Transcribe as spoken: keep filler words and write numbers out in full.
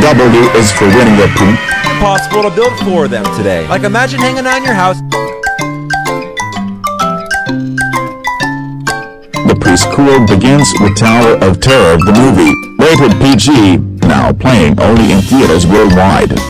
W is for winning a pool. Possible to build four of them today. Like imagine hanging on your house. The preschool begins with Tower of Terror the movie, rated P G, now playing only in theaters worldwide.